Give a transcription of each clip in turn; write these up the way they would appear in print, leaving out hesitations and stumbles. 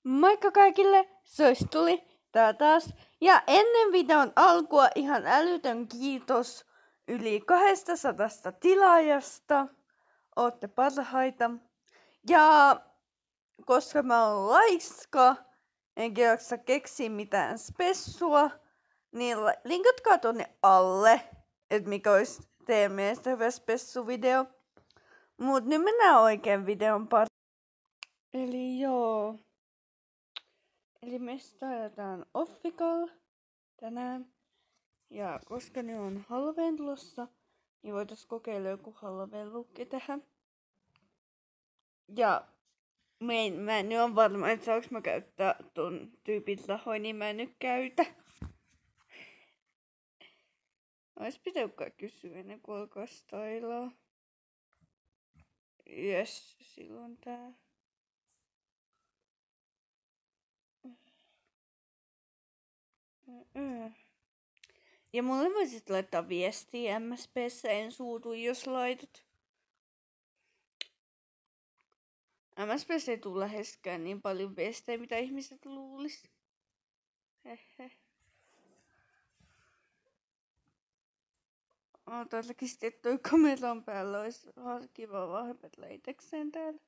Moikka kaikille, Soistuli tää taas. Ja ennen videon alkua ihan älytön kiitos yli 200 tilaajasta. Ootte parhaita. Ja koska mä oon laiska, enkä jaksa keksiä mitään spessua, niin linkatkaa tonne alle, että mikä olisi teidän mielestä hyvä spessuvideo. Mut nyt mennään oikein videon pariin. Eli joo. Eli me stailataan offical tänään. Ja koska ne on Halloween tulossa, niin voitais kokeilla joku Halloween lukki tähän. Ja mä en nyt on varma, että saaks mä käyttää ton tyypin rahoja, niin mä en nyt käytä. Ois pitänyt kysyä ennen kuin alkaa stailaa. Jes, silloin tää. Ja mulle voisit laittaa viestiä MSP:ssä, en suutu jos laitat. MSP:ssä ei tule läheskään niin paljon viestejä, mitä ihmiset luulis. Hehe. Toillakin sitten, että toi kameran päällä olisi kiva vahvempet leitekseen täällä.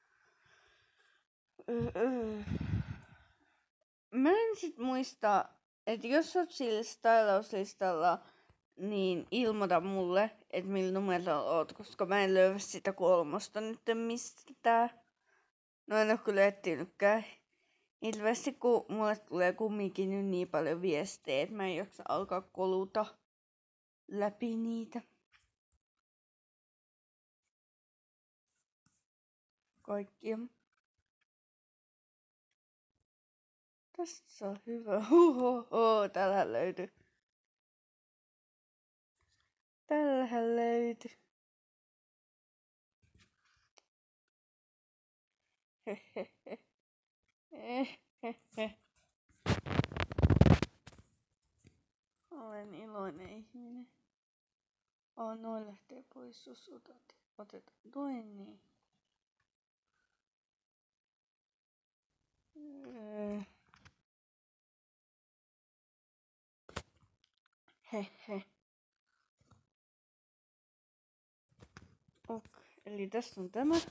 Mä en sit muista, että jos oot sillä stylauslistalla, niin ilmoita mulle, että millä numerolla oot, koska mä en löyä sitä 3 nyt mistään. No en oo kyllä etsinytkään. Ilmeisesti kun mulle tulee kumminkin nyt niin paljon viestejä, että mä en jaksa alkaa koluta läpi niitä. Kaikkia. Tästä on hyvä. Tällähän löytyy. Tällähän löytyy. Olen iloinen ihminen. Noin lähtee pois, jos otetaan toinen niin. Hehe. Eli tässä on tämä.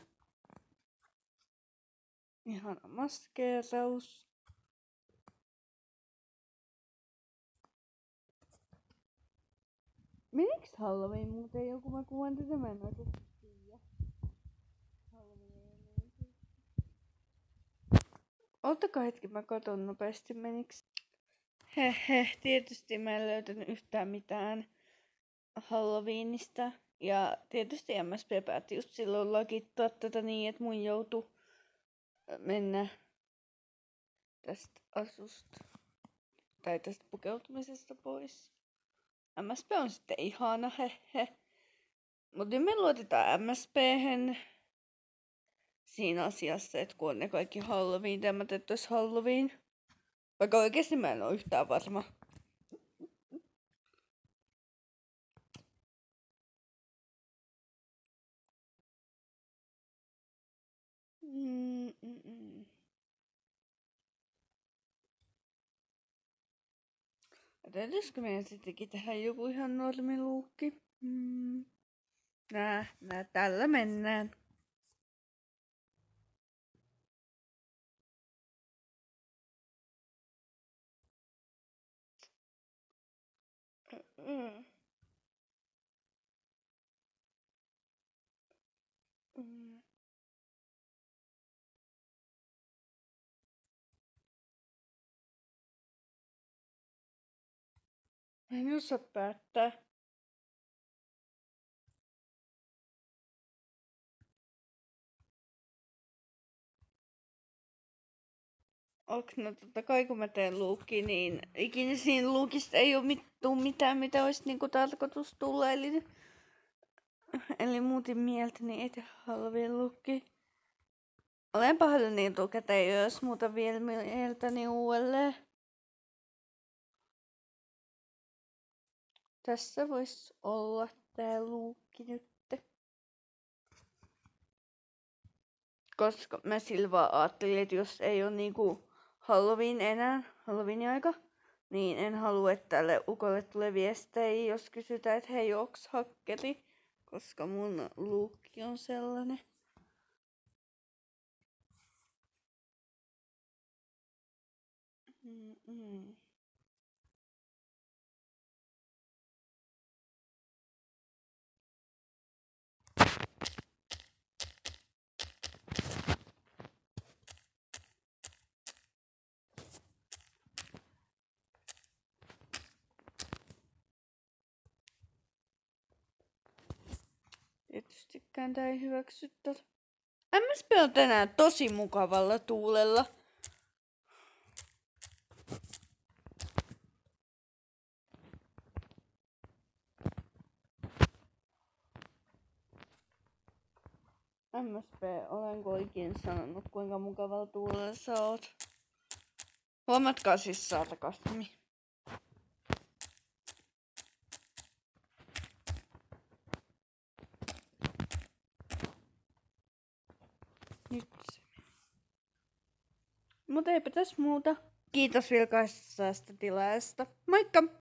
Ihana maskeeraus. Meniks Halloween muuten joku? Mä kuvan tätä, mä en oikeesti tiedä. Ottakaa hetki, mä katon nopeasti meniks. Hehe, tietysti mä en löytänyt yhtään mitään Halloweenista. Ja tietysti MSP päätti just silloin lakittaa tätä niin, että mun joutui mennä tästä asusta tai tästä pukeutumisesta pois. MSP on sitten ihana, hehe. Mut nyt me luotetaan MSP:hen siinä asiassa, että kun on ne kaikki Halloween-teemat, että olisi Halloween. Vaikka oikeesti mä en oo yhtään varma. Täytyisikö meidän sittenkin tehdä joku ihan normiluukki? Tällä mennään. Mä en osaa päättää. No totta kai kun mä teen luukki, niin ikinä siinä luukista ei oo mitään, mitä olisi niinku tarkoitus tulla. Eli muutin mieltäni, ei tehdä Halloween luukki. Olen pahoillani etukäteen, jos muuta vielä mieltäni uudelleen. Tässä vois olla tää luukki nyt. koska mä sillä vaan ajattelin, että jos ei ole niinku Halloween enää, Halloweenin aika, niin en halua, että tälle ukolle tulee viestejä, jos kysytään, että hei, onks hakkeri, koska mun luukki on sellainen. Tietystikään tää ei hyväksy tota. MSP on tänään tosi mukavalla tuulella. MSP, olenko ikinä sanonut kuinka mukavalla tuulella sä oot? Huomatkaa siis sarkasmi. Nyt se. Mut eipä tässä muuta. Kiitos vilkaisesta tilaajasta. Moikka!